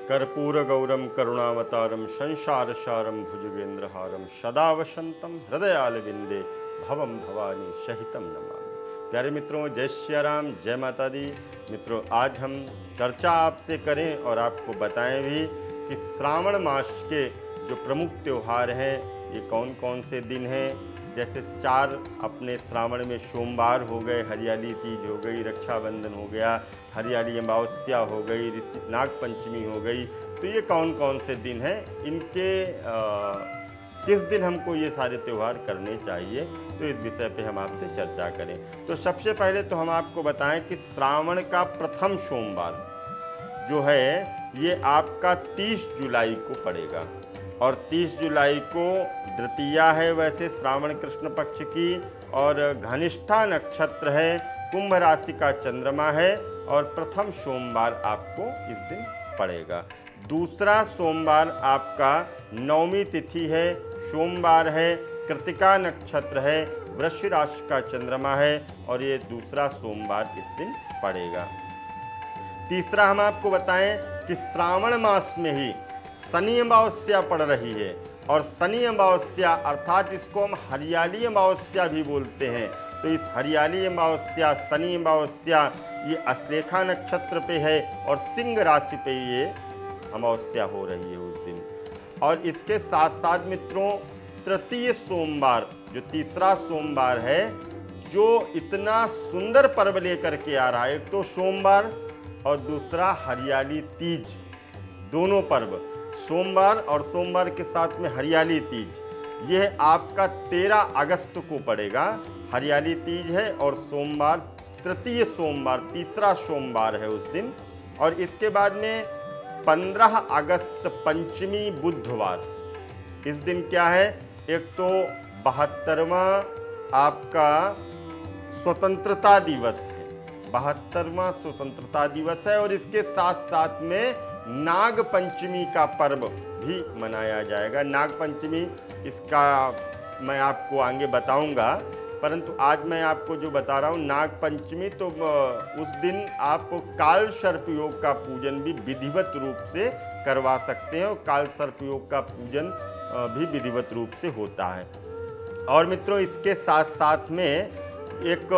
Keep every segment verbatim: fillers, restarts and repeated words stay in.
कर्पूरगौरम करुणावतारम संसारसारम भुजगेंद्रहारम सदा वसंतम हृदयालविंदे भवम भवानी सहितम नमामि। प्यारे मित्रों, जय श्री राम, जय माता दी। मित्रों, आज हम चर्चा आपसे करें और आपको बताएं भी कि श्रावण मास के जो प्रमुख त्यौहार हैं ये कौन कौन से दिन हैं। जैसे चार अपने श्रावण में सोमवार हो गए, हरियाली तीज हो गई, रक्षाबंधन हो गया, हरियाली अमावस्या हो गई, ऋषि नाग पंचमी हो गई। तो ये कौन कौन से दिन हैं, इनके आ, किस दिन हमको ये सारे त्यौहार करने चाहिए, तो इस विषय पे हम आपसे चर्चा करें। तो सबसे पहले तो हम आपको बताएं कि श्रावण का प्रथम सोमवार जो है ये आपका तीस जुलाई को पड़ेगा और तीस जुलाई को द्वितीया है वैसे श्रावण कृष्ण पक्ष की, और घनिष्ठा नक्षत्र है, कुंभ राशि का चंद्रमा है और प्रथम सोमवार आपको इस दिन पड़ेगा। दूसरा सोमवार आपका नवमी तिथि है, सोमवार है, कृतिका नक्षत्र है, वृश्चिक राशि का चंद्रमा है और ये दूसरा सोमवार इस दिन पड़ेगा। तीसरा हम आपको बताएं कि श्रावण मास में ही शनि अमावस्या पड़ रही है, और शनि अमावस्या अर्थात इसको हम हरियाली अमावस्या भी बोलते हैं। तो इस हरियाली अमावस्या, शनि अमावस्या, ये अश्लेषा नक्षत्र पे है और सिंह राशि पे ये अमावस्या हो रही है उस दिन। और इसके साथ साथ मित्रों, तृतीय सोमवार जो तीसरा सोमवार है, जो इतना सुंदर पर्व लेकर के आ रहा है, एक तो सोमवार और दूसरा हरियाली तीज, दोनों पर्व, सोमवार और सोमवार के साथ में हरियाली तीज, यह आपका तेरह अगस्त को पड़ेगा। हरियाली तीज है और सोमवार तृतीय सोमवार, तीसरा सोमवार है उस दिन। और इसके बाद में पंद्रह अगस्त पंचमी बुधवार, इस दिन क्या है, एक तो बहत्तरवां आपका स्वतंत्रता दिवस है, बहत्तरवां स्वतंत्रता दिवस है, और इसके साथ साथ में नाग पंचमी का पर्व भी मनाया जाएगा। नाग पंचमी इसका मैं आपको आगे बताऊंगा, परंतु आज मैं आपको जो बता रहा हूँ नाग पंचमी, तो उस दिन आप काल सर्प योग का पूजन भी विधिवत रूप से करवा सकते हैं, और काल सर्प योग का पूजन भी विधिवत रूप से होता है। और मित्रों, इसके साथ साथ में एक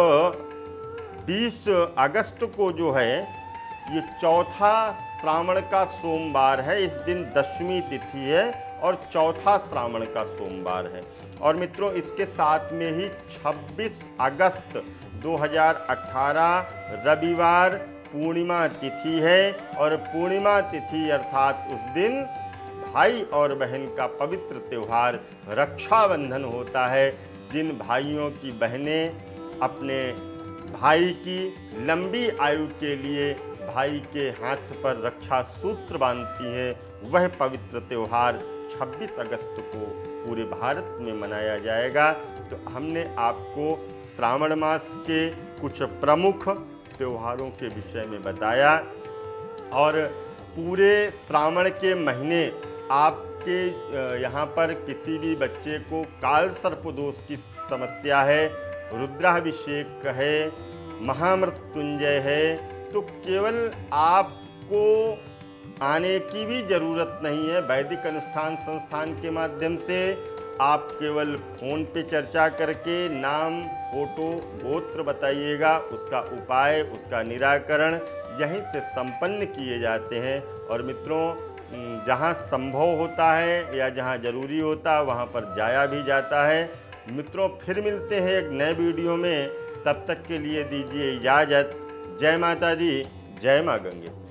बीस अगस्त को जो है ये चौथा श्रावण का सोमवार है, इस दिन दशमी तिथि है और चौथा श्रावण का सोमवार है। और मित्रों, इसके साथ में ही छब्बीस अगस्त दो हज़ार अठारह रविवार पूर्णिमा तिथि है, और पूर्णिमा तिथि अर्थात उस दिन भाई और बहन का पवित्र त्यौहार रक्षाबंधन होता है। जिन भाइयों की बहनें अपने भाई की लंबी आयु के लिए भाई के हाथ पर रक्षा सूत्र बांधती हैं, वह पवित्र त्यौहार छब्बीस अगस्त को पूरे भारत में मनाया जाएगा। तो हमने आपको श्रावण मास के कुछ प्रमुख त्योहारों के विषय में बताया, और पूरे श्रावण के महीने आपके यहाँ पर किसी भी बच्चे को काल सर्प दोष की समस्या है, रुद्राभिषेक है, महामृत्युंजय है, तो केवल आपको आने की भी ज़रूरत नहीं है। वैदिक अनुष्ठान संस्थान के माध्यम से आप केवल फ़ोन पे चर्चा करके नाम, फोटो, गोत्र बताइएगा, उसका उपाय, उसका निराकरण यहीं से संपन्न किए जाते हैं। और मित्रों, जहाँ संभव होता है या जहाँ ज़रूरी होता है वहाँ पर जाया भी जाता है। मित्रों, फिर मिलते हैं एक नए वीडियो में, तब तक के लिए दीजिए इजाज़त। जय माता दी, जय माँ गंगे।